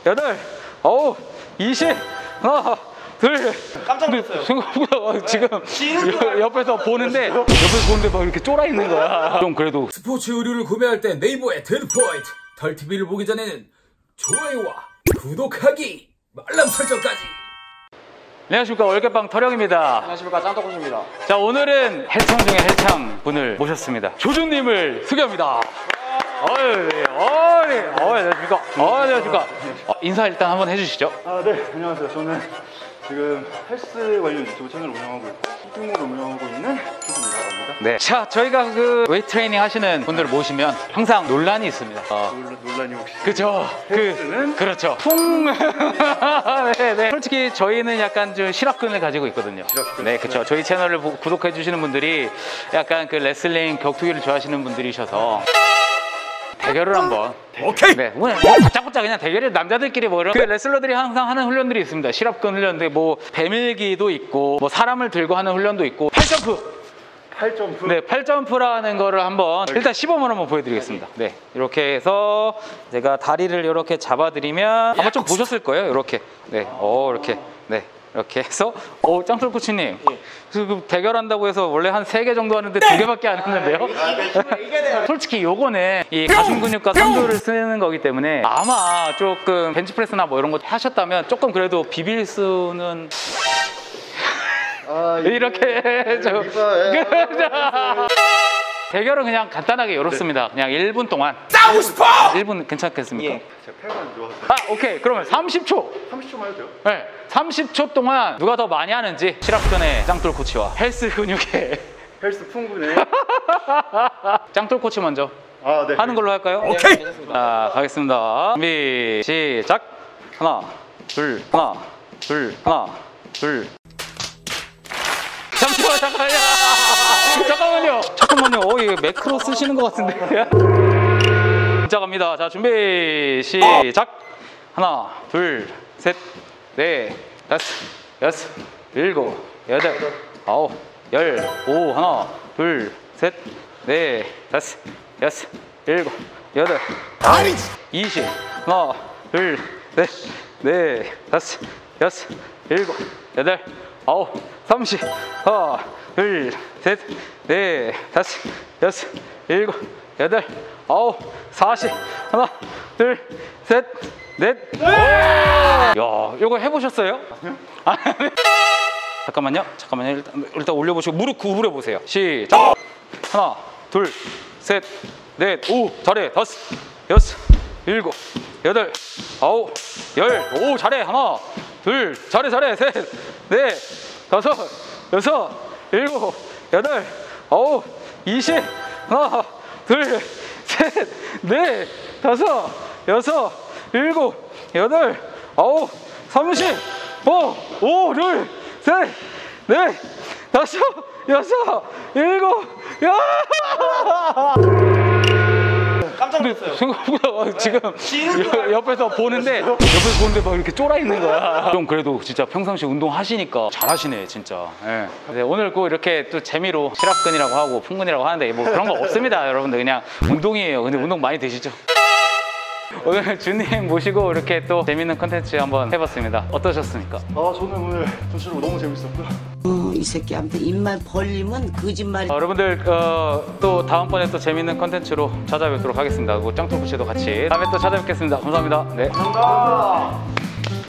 8, 9, 20, 하나, 둘. 깜짝 놀랐어요. 생각보다 지금 옆에서 보는데 막 이렇게 쫄아 있는 거야. 좀 그래도 스포츠 의류를 구매할 때 네이버에 10포인트, 덜TV를 보기 전에는 좋아요와 구독하기, 알람 설정까지. 안녕하십니까, 월계빵 터령입니다. 안녕하십니까, 짱떡꽃입니다. 자, 오늘은 헬창 중에 헬창 분을 모셨습니다. 조준님을 소개합니다. 안녕하십니까. 안녕하십니까. 인사 일단 한번 해주시죠. 네, 안녕하세요. 저는 지금 헬스 관련 유튜브 채널을 운영하고 있고 쇼핑몰을 운영하고 있는 조준이라고 합니다. 네. 자, 저희가 그 웨이트 트레이닝 하시는 분들을 모시면 항상 논란이 있습니다. 논란이 혹시? 그죠. 그렇죠. 네. 솔직히 저희는 약간 좀 실업근을 가지고 있거든요. 실업근. 네, 그렇죠. 저희 채널을 구독해 주시는 분들이 약간 그 레슬링 격투기를 좋아하시는 분들이셔서 대결을 한번. 오케이. 네, 오늘 바짝바짝 그냥 대결이 남자들끼리 뭐 이런 그 레슬러들이 항상 하는 훈련들이 있습니다. 실업근 훈련들, 뭐 배밀기도 있고, 뭐 사람을 들고 하는 훈련도 있고, 팔점프. 8점프? 네, 8점프라는 거를 한번 일단 시범을 한번 보여드리겠습니다. 네, 이렇게 해서 제가 다리를 이렇게 잡아드리면 아마 좀 보셨을 거예요. 이렇게, 네, 이렇게, 네. 이렇게 해서 짱돌 코치님, 그 대결한다고 해서 원래 한 3개 정도 하는데 2개밖에 안 했는데요. 솔직히 요거는 이 가슴 근육과 삼두를 쓰는 거기 때문에 아마 조금 벤치프레스나 뭐 이런 거 하셨다면 조금 그래도 비빌 수는 이렇게 좀 대결은 그냥 간단하게 이렇습니다. 그냥 1분 동안 싸우고 싶어! 1분 괜찮겠습니까? 제가 팔만 좋아서 오케이. 그러면 30초. 30초만 해도 돼요? 네, 30초 동안 누가 더 많이 하는지 실업근의 짱돌 코치와 헬스 근육의 헬스 풍부네. 짱돌 코치 먼저 네. 하는 걸로 할까요? 오케이. 자, 가겠습니다. 준비 시작. 하나, 둘, 하나, 둘, 하나, 둘. 잠깐만요. 이거 매크로 쓰시는 것 같은데. 진짜 갑니다. 자, 준비 시작. 하나, 둘, 셋, 넷, 다섯, 여섯, 일곱, 여덟, 아홉, 열, 오, 하나, 둘, 셋, 넷, 다섯, 여섯, 일곱, 여덟, 아홉, 20, 하나, 둘, 셋, 넷, 다섯, 여섯, 일곱, 여덟, 아홉, 30, 하나, 둘, 셋, 넷, 다섯, 여섯, 일곱, 여덟, 아홉, 40, 하나, 둘, 셋, 넷. 야, 이거 해보셨어요? 잠깐만요. 일단 올려보시고 무릎 구부려 보세요. 시작. 하나, 둘, 셋, 넷, 오, 잘해. 다섯, 여섯, 일곱, 여덟, 아홉, 열, 오, 잘해. 하나, 둘, 잘해. 셋, 넷, 다섯, 여섯, 일곱, 여덟, 아홉, 20, 하나, 둘, 셋, 넷, 다섯, 여섯, 일곱, 여덟, 아홉, 30, 5, 둘, 셋, 넷, 다섯, 여섯, 일곱, 깜짝 놀랐어요. 생각보다 지금 옆에서 보는데 막 이렇게 쫄아 있는 거야. 좀 그래도 진짜 평상시 운동 하시니까 잘하시네, 진짜. 네. 오늘 꼭 이렇게 또 재미로 실업근이라고 하고 풍근이라고 하는데 뭐 그런 거 없습니다, 여러분들. 그냥 운동이에요. 근데 운동 많이 되시죠? 오늘 준님 모시고 이렇게 또 재밌는 컨텐츠 한번 해봤습니다. 어떠셨습니까? 저는 오늘 전체적으로 너무 재밌었고요. 이 새끼한테 입만 벌리면 거짓말이. 여러분들 또 다음번에 또 재밌는 컨텐츠로 찾아뵙도록 하겠습니다. 그리고 짱돌 코치도 같이 다음에 또 찾아뵙겠습니다. 감사합니다. 네. 감사합니다.